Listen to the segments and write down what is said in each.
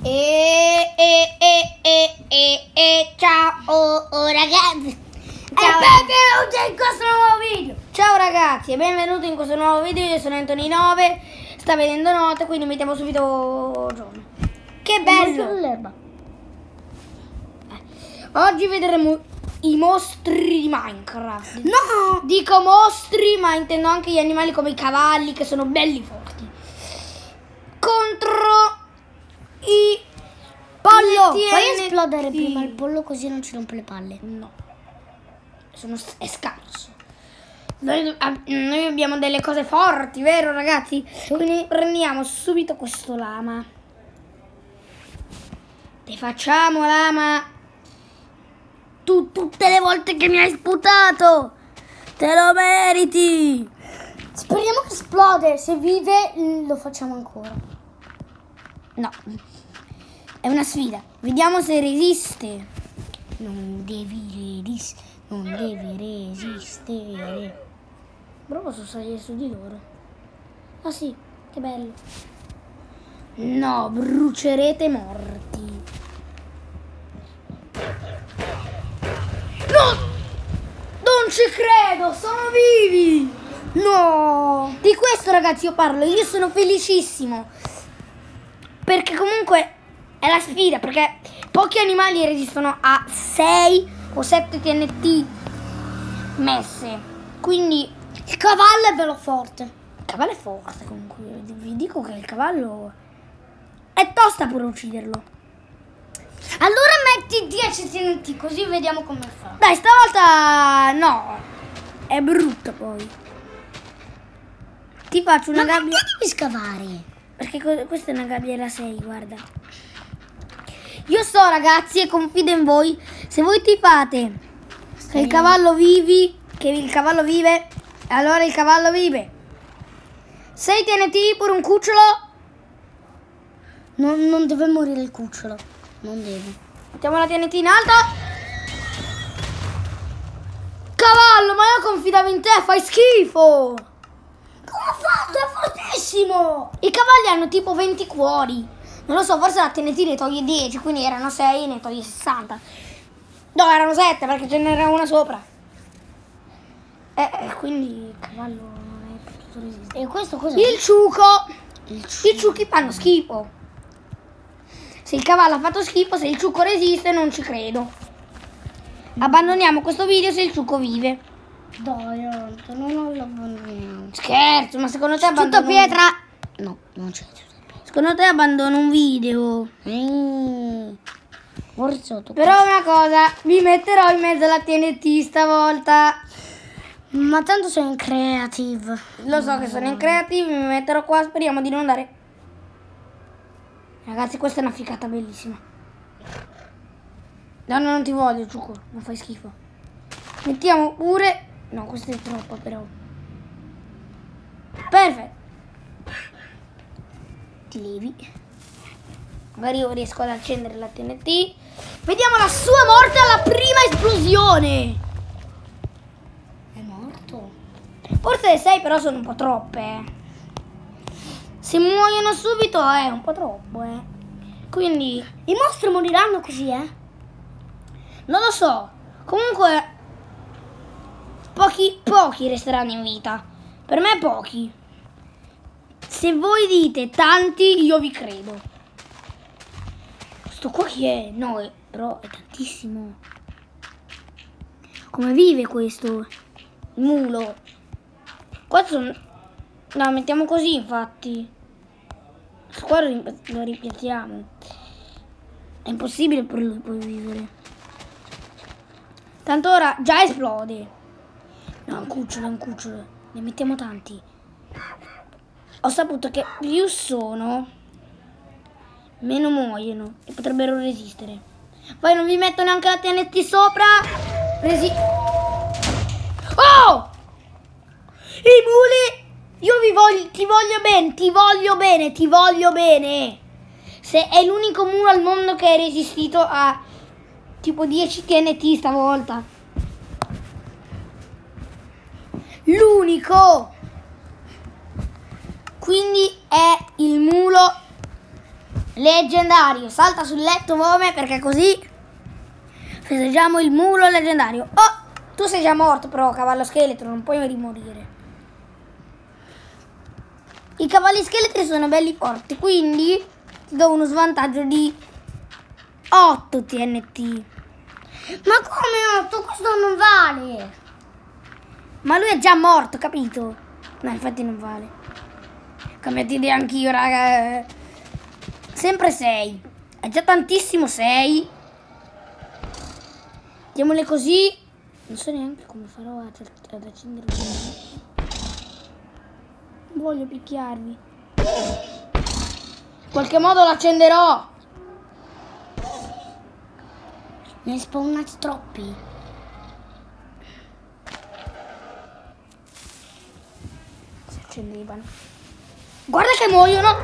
Ciao ragazzi. Ciao. E benvenuti in questo nuovo video. Ciao ragazzi e benvenuti in questo nuovo video. Io sono Antoni9. Sta vedendo notte, quindi mettiamo subito giorno. Che bello! Oggi vedremo i mostri di Minecraft. No! Dico mostri, ma intendo anche gli animali come i cavalli, che sono belli forti. Contro i pollo. TNT. Fai esplodere prima il pollo così non ci rompe le palle. No, è scarso. Noi abbiamo delle cose forti, vero ragazzi? Quindi prendiamo subito questo lama. Te facciamo lama. Tu tutte le volte che mi hai sputato te lo meriti. Speriamo che esplode. Se vive lo facciamo ancora. No, è una sfida. Vediamo se resiste. Non devi resistere. Però posso salire su di loro. Ah sì, che bello. No, brucerete morti. No! Non ci credo, sono vivi! No! Di questo ragazzi io parlo, io sono felicissimo. Perché comunque è la sfida, perché pochi animali resistono a 6 o 7 TNT messe. Quindi il cavallo è bello forte. il cavallo è forte comunque. Vi dico che il cavallo è tosta pure ucciderlo. Allora metti 10 TNT così vediamo come fa. Dai, stavolta no. È brutto poi. Ti faccio una gabbia. Perché devi scavare? Perché questa è una gabbia da 6, guarda. Io sto ragazzi e confido in voi. Se voi ti fate che il cavallo vive, allora il cavallo vive. 6 TNT pure un cucciolo. Non deve morire il cucciolo. Non deve. Mettiamo la TNT in alto. Cavallo, ma io confidavo in te, fai schifo. Come ha fatto? È fortissimo. I cavalli hanno tipo 20 cuori. Non lo so, forse la TNT ne toglie 10, quindi erano 6 e ne toglie 60. No, erano 7 perché ce n'era una sopra. Quindi il cavallo non è potuto resistere. E questo cos'è? Il ciuco. I ciuchi fanno schifo. Se il cavallo ha fatto schifo, se il ciuco resiste, non ci credo. Abbandoniamo questo video se il ciuco vive. Dai, non lo abbandoniamo. Scherzo, ma secondo te Tutta abbandono... pietra. No, non c'è tutta pietra. Secondo te abbandono un video? Forse Però una cosa, vi metterò in mezzo alla TNT stavolta. Ma tanto sono in creative. Lo so che sono in creative, mi metterò qua, speriamo di non andare. Ragazzi, questa è una ficata bellissima. No, non ti voglio, ciuco, non fai schifo. Mettiamo pure... No, questa è troppo però. Perfetto. Ti levi. Magari io riesco ad accendere la TNT. Vediamo la sua morte alla prima esplosione. È morto. Forse 6 però sono un po' troppe. Se muoiono subito è un po' troppo, Quindi I mostri moriranno così, non lo so. Comunque pochi resteranno in vita. Per me pochi. Se voi dite tanti, io vi credo. Questo qua chi è? No, però è tantissimo. Come vive questo? Il mulo. Qua sono... No, mettiamo così infatti. Qua lo ripiazziamo. È impossibile per lui poi vivere. Tanto ora già esplode. No, è un cucciolo. Ne mettiamo tanti. Ho saputo che più sono, meno muoiono e potrebbero resistere. Poi non vi metto neanche la TNT sopra. Oh! I muli! Io ti voglio bene. Se è l'unico mulo al mondo che è resistito a tipo 10 TNT stavolta. L'unico. Quindi è il mulo Leggendario, salta sul letto, Mome, perché così festeggiamo il mulo leggendario. Oh, tu sei già morto però, cavallo scheletro, non puoi rimorire. I cavalli scheletri sono belli forti, quindi ti do uno svantaggio di 8 TNT. Ma come 8? Questo non vale. Ma lui è già morto, capito? No, infatti non vale. Cambiate idea anch'io, raga. Sempre 6. È già tantissimo 6. Diamole così. Non so neanche come farò ad accendere il fuoco. Non voglio picchiarvi. In qualche modo l'accenderò. Ne spawnati troppi. Si accendevano. Guarda che muoiono.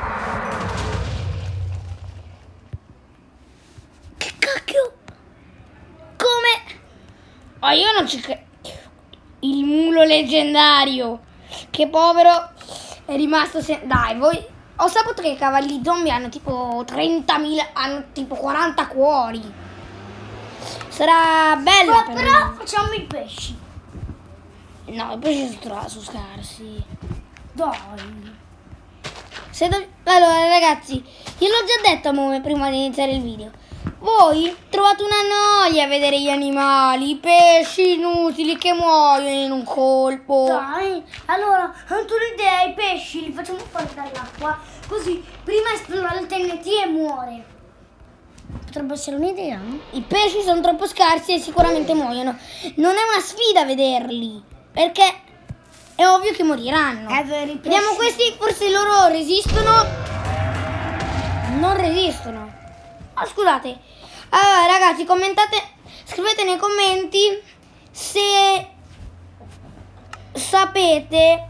Che cacchio? Come? Oh, io non ci credo. Il mulo leggendario. Che povero è rimasto Dai, voi. Ho saputo che i cavalli zombie hanno tipo 30.000. Hanno tipo 40 cuori. Sarà bella per Però me. facciamo i pesci. No, i pesci sono scarsi. Dai. Allora ragazzi, io l'ho già detto a Mome prima di iniziare il video. Voi trovate una noia a vedere gli animali, i pesci inutili che muoiono in un colpo. Dai, allora, ho tu l'idea, i pesci li facciamo fuori dall'acqua, così prima esplora il TNT e muore. Potrebbe essere un'idea, no? I pesci sono troppo scarsi e sicuramente muoiono. Non è una sfida vederli, perché è ovvio che moriranno. Vediamo questi, forse loro resistono. Non resistono. Oh, scusate. Allora ragazzi, commentate, scrivete nei commenti se sapete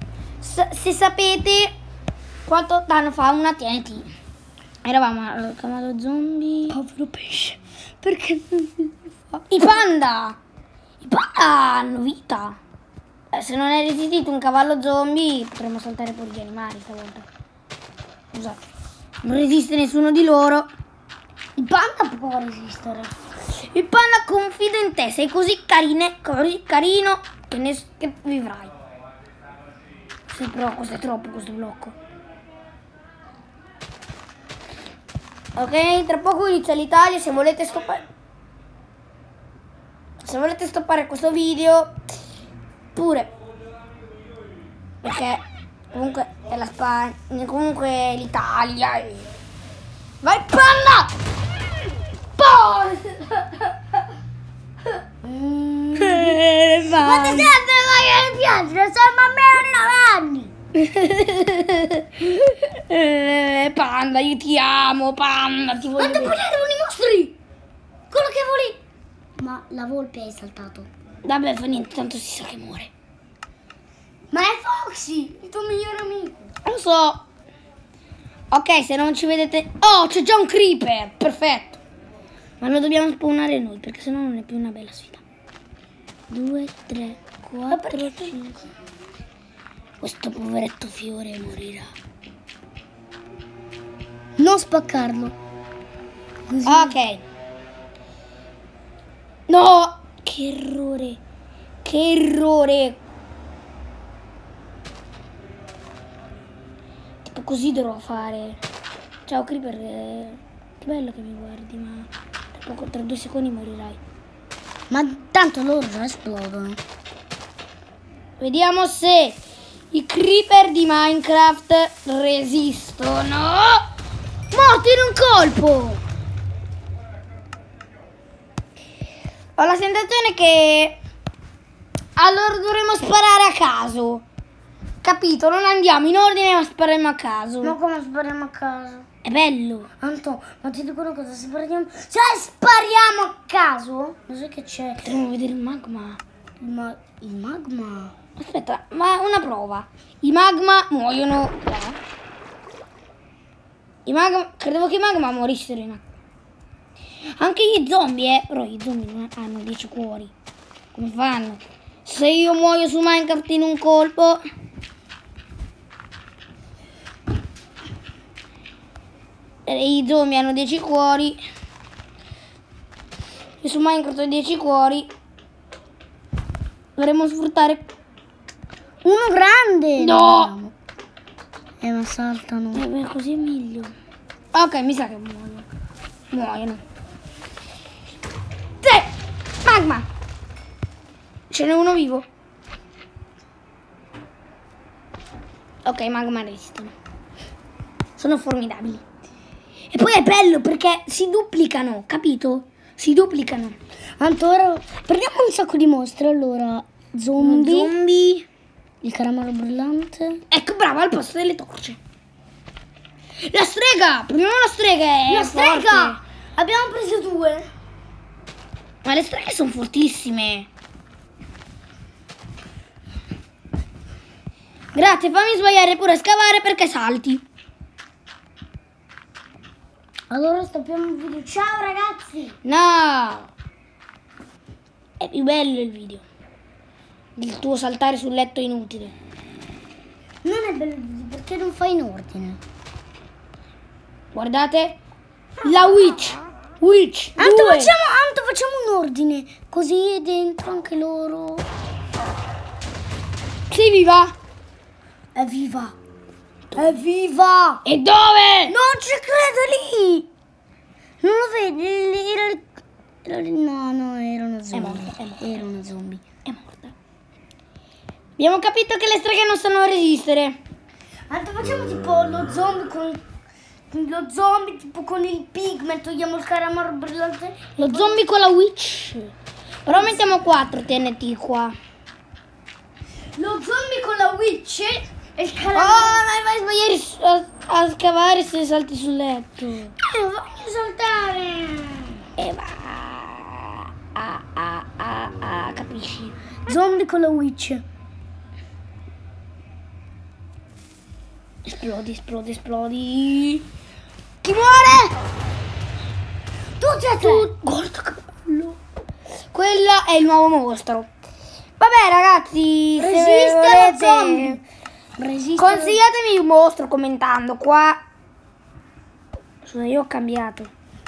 quanto danno fa una TNT. Eravamo al cavallo zombie. Povero pesce. Perché non si fa? I panda hanno vita. Se non è resistito un cavallo zombie, potremmo saltare pure gli animali stavolta. Scusate. Non resiste nessuno di loro. Il panda può resistere. Il panda confida in te, sei così carino che vivrai. Sì, però questo è troppo, questo blocco. Ok, tra poco inizia l'Italia. Se volete stoppare questo video pure, perché comunque è la Spagna, comunque l'Italia. Vai panda! Ma ti sente che piace? Siamo a 9 anni. Panda, io ti amo, panda, ti voglio Guarda, bene. quelli erano i mostri. Quello che volevi. Ma la volpe hai saltato. Vabbè, fa niente, tanto si sa che muore. Ma è Foxy, il tuo migliore amico. Lo so. Ok, se non ci vedete... Oh, c'è già un creeper, perfetto. Ma lo dobbiamo spawnare noi, perché sennò non è più una bella sfida. 2, 3, 4, 5. Questo poveretto fiore morirà. Non spaccarlo. Così. Ok. No, che errore. Che errore. Tipo così dovrò fare. Ciao creeper. Che bello che mi guardi, ma tra 2 secondi morirai. Ma tanto loro già esplodono. Vediamo se i creeper di Minecraft resistono. Morti in un colpo. Ho la sensazione che allora dovremmo sparare a caso. Capito? Non andiamo in ordine ma spariamo a caso. Ma come spariamo a caso? È bello. Anto, ma ti dico una cosa, se spariamo a caso, lo sai che c'è? Potremmo vedere il magma. Il magma? Aspetta, ma una prova. I magma muoiono. Credevo che i magma morissero in acqua. Anche gli zombie, però gli zombie non hanno 10 cuori. Come fanno? Se io muoio su Minecraft in un colpo. I zombie hanno 10 cuori. E su Minecraft ho 10 cuori. Dovremmo sfruttare uno grande. No! Ma saltano. Beh, così è meglio. Ok, mi sa che muoiono. Magma! Ce n'è uno vivo. Ok, magma resistono. Sono formidabili. E poi è bello perché si duplicano, capito? Si duplicano. Ancora prendiamo un sacco di mostri. Allora, zombie. Il caramelo brillante. Ecco, bravo, al posto delle torce. La strega! Prendiamo la strega. La strega! Abbiamo preso 2. Ma le streghe sono fortissime. Grazie, fammi sbagliare pure a scavare perché salti. Allora stoppiamo il video. Ciao ragazzi. No! È più bello il video. Il tuo saltare sul letto è inutile. Non è bello il video perché non fai in ordine. Guardate. La witch. Anto facciamo un ordine. Così dentro anche loro. Sei viva? È viva. È viva. E dove? Non ci credo lì. Non lo vedi? No, era una zombie. Era una zombie. È morta. Abbiamo capito che le streghe non sanno resistere. Anto facciamo tipo lo zombie tipo con il pigment, togliamo il caramelo brillante. Lo zombie con la witch. Però mettiamo 4 TNT qua. Lo zombie con la witch e il caramelo. Vai sbagliare a scavare se salti sul letto. Voglio saltare. E va. Capisci? Zombie con la witch. Esplodi. Chi muore? Tu. Guarda che bello. Quello è il nuovo mostro. Vabbè ragazzi, Resiste lo zombie. Consigliatemi un mostro commentando qua. Scusa, io ho cambiato.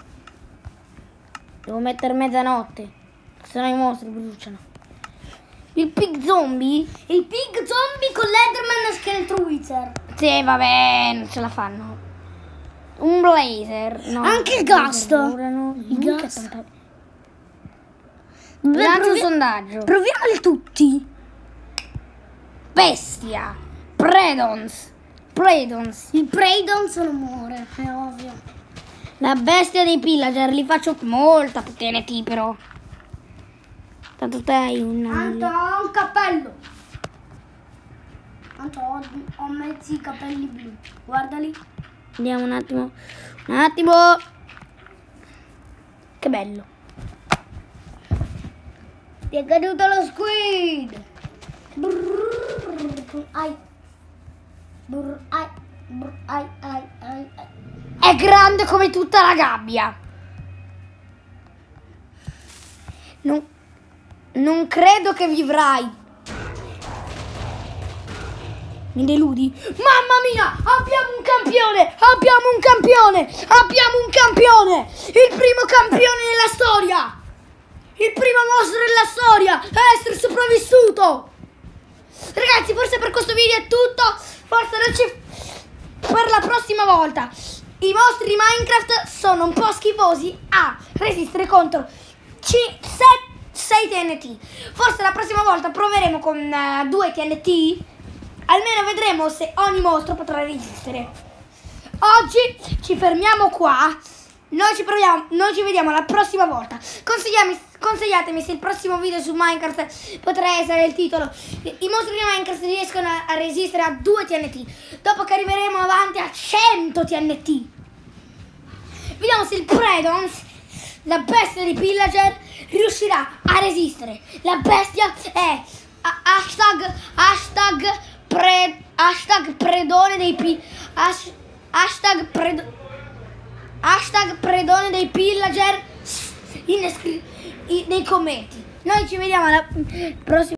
Devo mettere mezzanotte, sennò i mostri bruciano. Il pig zombie? Il pig zombie con l'Enderman e Skeleton Wither. Sì, vabbè, non ce la fanno. Un blazer. No, anche il ghast. Il ghast. Lancio un sondaggio. Proviamoli tutti. Bestia. Predons. Il Predons non muore, è ovvio. La bestia dei pillager. Li faccio molta TNT però. Tanto te hai Anto, ho un cappello. Anto, ho mezzi capelli blu. Guardali. Andiamo un attimo. Che bello. Ti è caduto lo squid. Ai. È grande come tutta la gabbia. Non credo che vivrai. Mi deludi? Mamma mia, abbiamo un campione. Il primo campione nella storia. Il primo mostro della storia a essere sopravvissuto. Ragazzi, forse per questo video è tutto. Forse non ci... Per la prossima volta i mostri di Minecraft sono un po' schifosi a resistere contro 6 TNT. Forse la prossima volta proveremo con 2 TNT. Almeno vedremo se ogni mostro potrà resistere. Oggi ci fermiamo qua. Noi ci vediamo la prossima volta. Consigliatemi se il prossimo video su Minecraft potrà essere il titolo. I mostri di Minecraft riescono a resistere a 2 TNT. Dopo che arriveremo avanti a 100 TNT. Vediamo se il Predons, la bestia di pillager, riuscirà a resistere. La bestia è #predone dei pillager nei commenti. Noi ci vediamo alla prossima.